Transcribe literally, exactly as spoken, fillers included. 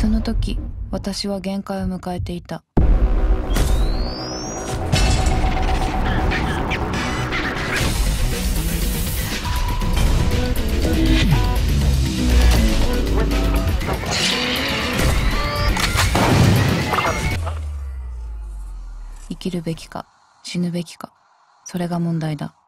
その時、私は限界を迎えていた。生きるべきか、死ぬべきか、それが問題だ。